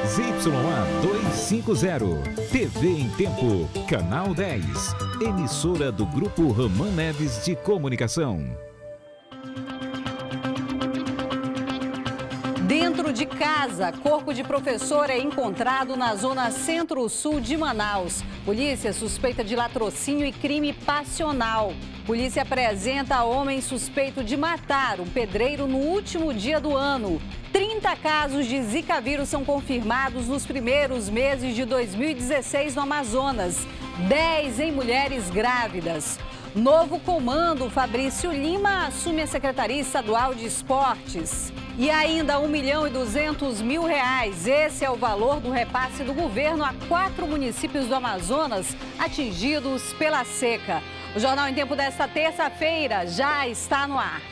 ZYA 250, TV em Tempo, Canal 10, emissora do Grupo Ramã Neves de Comunicação. Dentro de casa, corpo de professor é encontrado na zona centro-sul de Manaus. Polícia suspeita de latrocínio e crime passional. Polícia apresenta homem suspeito de matar um pedreiro no último dia do ano. 30 casos de Zika vírus são confirmados nos primeiros meses de 2016 no Amazonas. 10 em mulheres grávidas. Novo comando, Fabrício Lima, assume a Secretaria Estadual de Esportes. E ainda R$1.200.000. Esse é o valor do repasse do governo a 4 municípios do Amazonas atingidos pela seca. O Jornal em Tempo desta terça-feira já está no ar.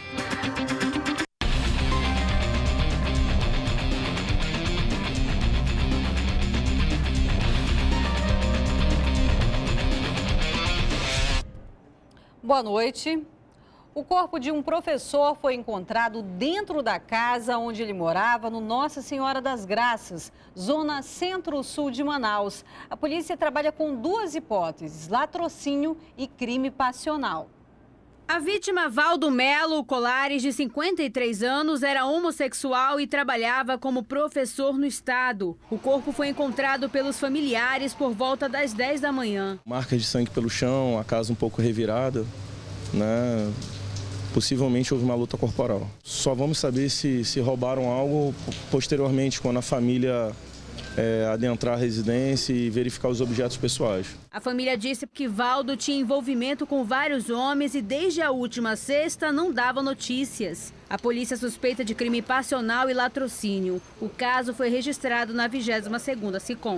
Boa noite. O corpo de um professor foi encontrado dentro da casa onde ele morava, no Nossa Senhora das Graças, zona centro-sul de Manaus. A polícia trabalha com 2 hipóteses: latrocínio e crime passional. A vítima, Valdo Melo Colares, de 53 anos, era homossexual e trabalhava como professor no estado. O corpo foi encontrado pelos familiares por volta das 10 da manhã. Marcas de sangue pelo chão, a casa um pouco revirada, né? Possivelmente houve uma luta corporal. Só vamos saber se roubaram algo posteriormente, quando a família adentrar a residência e verificar os objetos pessoais. A família disse que Valdo tinha envolvimento com vários homens e desde a última sexta não dava notícias. A polícia suspeita de crime passional e latrocínio. O caso foi registrado na 22ª SICOM.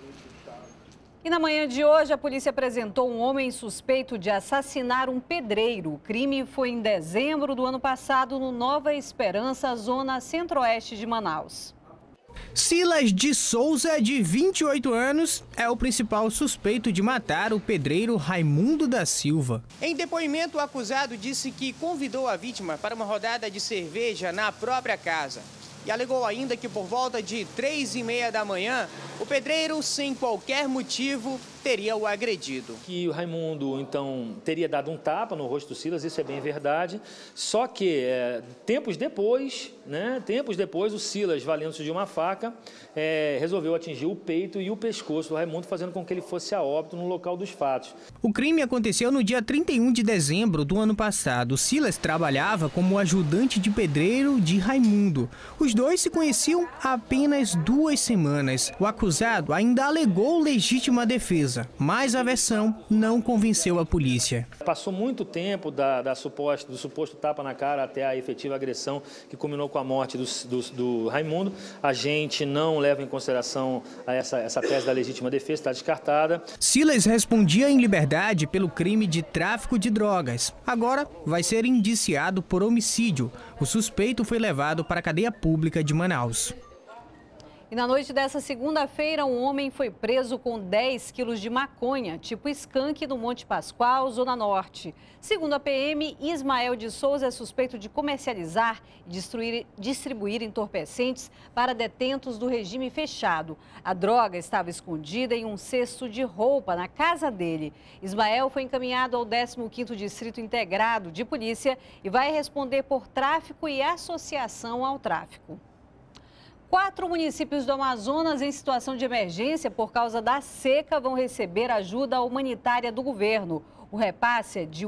E na manhã de hoje, a polícia apresentou um homem suspeito de assassinar um pedreiro. O crime foi em dezembro do ano passado no Nova Esperança, zona centro-oeste de Manaus. Silas de Souza, de 28 anos, é o principal suspeito de matar o pedreiro Raimundo da Silva. Em depoimento, o acusado disse que convidou a vítima para uma rodada de cerveja na própria casa. E alegou ainda que por volta de 3h30 da manhã, o pedreiro, sem qualquer motivo, teria o agredido. Que o Raimundo, então, teria dado um tapa no rosto do Silas, isso é bem verdade. Só que, tempos depois, o Silas, valendo-se de uma faca, resolveu atingir o peito e o pescoço do Raimundo, fazendo com que ele fosse a óbito no local dos fatos. O crime aconteceu no dia 31 de dezembro do ano passado. Silas trabalhava como ajudante de pedreiro de Raimundo. Os dois se conheciam há apenas 2 semanas. O acusado ainda alegou legítima defesa, mas a versão não convenceu a polícia. Passou muito tempo do suposto tapa na cara até a efetiva agressão que culminou com a morte do Raimundo. A gente não leva em consideração essa tese da legítima defesa, está descartada. Silas respondia em liberdade pelo crime de tráfico de drogas. Agora vai ser indiciado por homicídio. O suspeito foi levado para a cadeia pública de Manaus. E na noite dessa segunda-feira, um homem foi preso com 10 quilos de maconha, tipo skunk, no Monte Pascoal, Zona Norte. Segundo a PM, Ismael de Souza é suspeito de comercializar e distribuir entorpecentes para detentos do regime fechado. A droga estava escondida em um cesto de roupa na casa dele. Ismael foi encaminhado ao 15º Distrito Integrado de Polícia e vai responder por tráfico e associação ao tráfico. 4 municípios do Amazonas em situação de emergência por causa da seca vão receber ajuda humanitária do governo. O repasse é de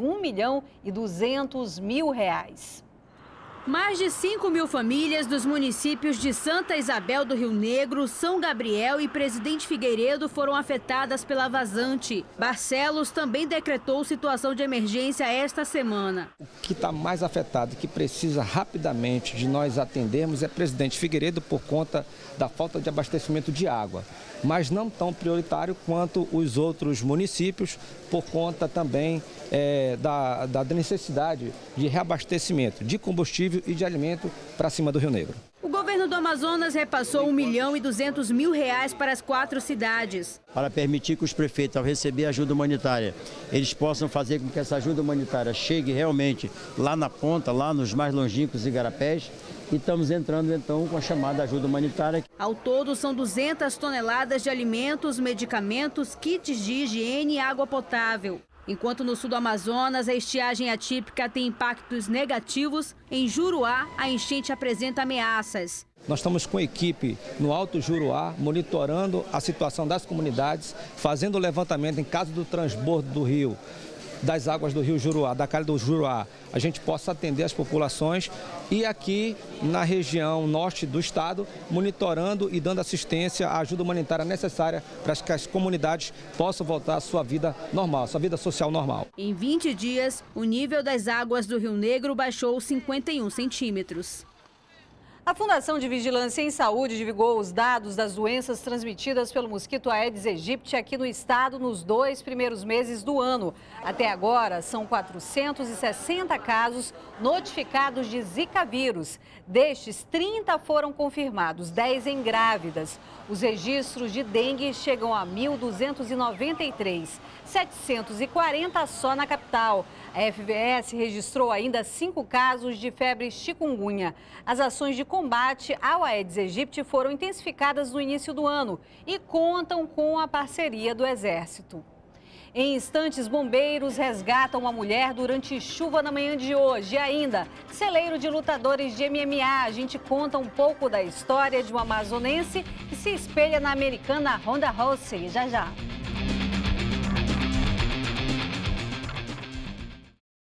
R$1.200.000. Mais de 5.000 famílias dos municípios de Santa Isabel do Rio Negro, São Gabriel e Presidente Figueiredo foram afetadas pela vazante. Barcelos também decretou situação de emergência esta semana. O que está mais afetado, que precisa rapidamente de nós atendermos, é Presidente Figueiredo por conta da falta de abastecimento de água, mas não tão prioritário quanto os outros municípios, por conta também da necessidade de reabastecimento de combustível e de alimento para cima do Rio Negro. O governo do Amazonas repassou R$1.200.000 para as 4 cidades. Para permitir que os prefeitos, ao receber ajuda humanitária, eles possam fazer com que essa ajuda humanitária chegue realmente lá na ponta, lá nos mais longínquos igarapés, e estamos entrando então com a chamada ajuda humanitária. Ao todo, são 200 toneladas de alimentos, medicamentos, kits de higiene e água potável. Enquanto no sul do Amazonas a estiagem atípica tem impactos negativos, em Juruá a enchente apresenta ameaças. Nós estamos com a equipe no Alto Juruá, monitorando a situação das comunidades, fazendo o levantamento em caso do transbordo do rio, das águas do rio Juruá, da calha do Juruá, a gente possa atender as populações e aqui na região norte do estado, monitorando e dando assistência à ajuda humanitária necessária para que as comunidades possam voltar à sua vida normal, à sua vida social normal. Em 20 dias, o nível das águas do Rio Negro baixou 51 centímetros. A Fundação de Vigilância em Saúde divulgou os dados das doenças transmitidas pelo mosquito Aedes aegypti aqui no estado nos 2 primeiros meses do ano. Até agora, são 460 casos notificados de Zika vírus. Destes, 30 foram confirmados, 10 em grávidas. Os registros de dengue chegam a 1.293, 740 só na capital. A FVS registrou ainda 5 casos de febre chikungunya. As ações de combate ao Aedes aegypti foram intensificadas no início do ano e contam com a parceria do Exército. Em instantes, bombeiros resgatam uma mulher durante chuva na manhã de hoje. E ainda, celeiro de lutadores de MMA. A gente conta um pouco da história de uma amazonense que se espelha na americana Ronda Rousey. Já, já.